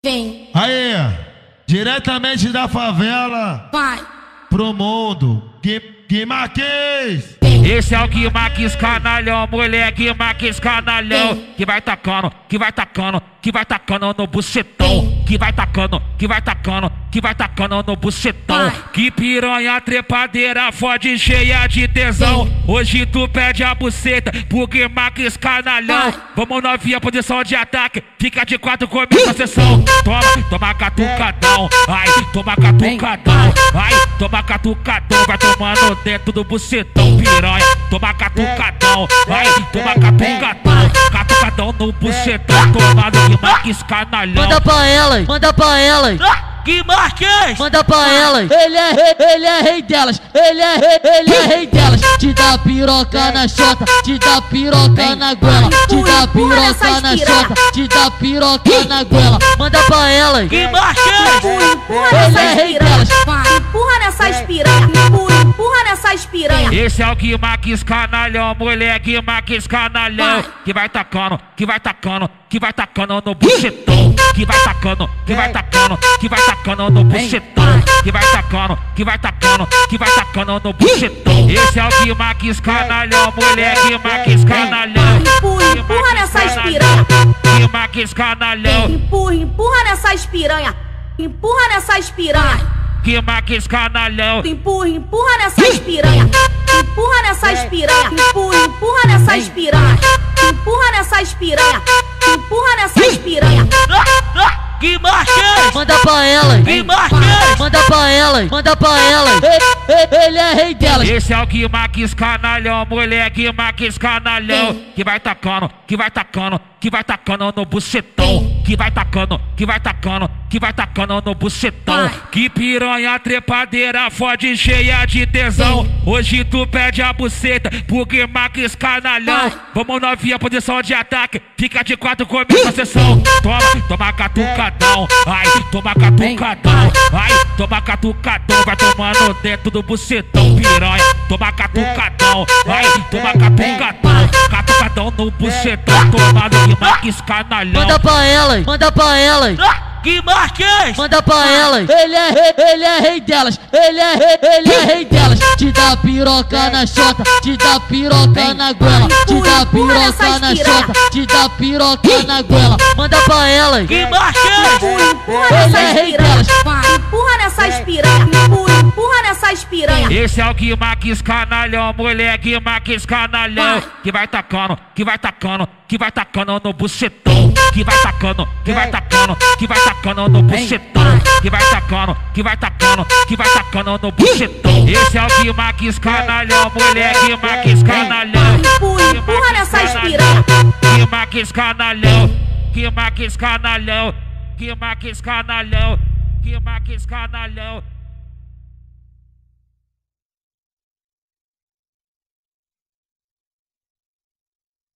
Vem. Aí, diretamente da favela, Vai. pro mundo, que Marquês. Esse é o Gui Marques canalhão, moleque Marques canalhão. Que vai tacando, que vai tacando, que vai tacando no bucetão. Que vai tacando, que vai tacando, que vai tacando no bucetão. Que piranha trepadeira fode cheia de tesão. Hoje tu pede a buceta pro Gui Marques canalhão. Vamos novinha, posição de ataque. Fica de quatro, começa a sessão. Toma catucadão. Ai, toma catucadão. Ai, toma catucadão. Vai tomando dentro do bucetão, piranha. Toma catucadão. Ai, toma catucadão. Catucadão no bucetão. Tomado Gui Marques canalhão. Manda pra elas, manda pra elas. Gui Marques! Manda pra elas. Ele é rei delas. Ele é rei delas. Te dá piroca na chota, te dá piroca na goela. Te dá piroca na chota, te dá piroca na goela. Manda pra elas. Gui Marques! Empurra nessas piranhas. Empurra nessas piranhas. Empurra nessas piranhas. Esse é o Gui Marques canalhão, moleque Marques canalhão. Que vai tacando, que vai tacando, que vai tacando no bucetão. Que vai tacando, que vai tacando, que vai tacando no bucetão. Que vai tacando, que vai tacando, que vai tacando no bucetão. Esse é o Gui Marques canalhão, moleque Marques canalhão. Empurra nessas piranhas. Gui Marques canalhão. Empurra nessas piranhas. Empurra nessas piranhas. Gui Marques canalhão. Empurra nessas piranhas. Empurra nessas piranhas. Empurra nessas piranhas. Empurra nessas piranhas. Empurra nessas piranhas. Gui Marques! Manda pra elas. Gui Marques! Manda pra elas, manda pra elas. Ele é rei delas. Esse é o Gui Marques canalhão, moleque Marques canalhão. Que vai tacando, que vai tacando, que vai tacando no bucetão. Que vai tacando, que vai tacando, que vai tacando no bucetão. Que piranha trepadeira fode cheia de tesão. Hoje tu pede a buceta pro Gui Marques canalhão. Vamos novinha, posição de ataque. Fica de quatro, começa a sessão. Toma catucadão. Ai, toma catucadão. Ai, toma catucadão. Vai tomando dentro do bucetão, piranha. Toma catucadão. Ai, toma catucadão. Catucadão no bucetão. Tomado Gui Marques canalhão. Manda pra elas, manda pra elas. Gui Marques! Manda pra elas. Ele é rei delas. Ele é rei delas. Te dá piroca na chota, te dá piroca na goela. Te dá piroca na chota, te dá piroca na goela. Manda pra elas. Gui Marques! Empurra nessas piranhas. Empurra nessas piranhas. Empurra nessas piranhas. Esse é o Gui Marques canalhão, moleque Marques canalhão. Que vai tacando, que vai tacando, que vai tacando no bucetão. Que vai tacando, que vai tacando, que vai tacando no bucetão. Que vai tacando, que vai tacando, que vai tacando no bucetão. Esse é o Gui Marques canalhão, moleque Marques canalhão. Empurra nessas piranhas. Gui Marques canalhão, Gui Marques canalhão, Gui Marques canalhão, Gui Marques canalhão.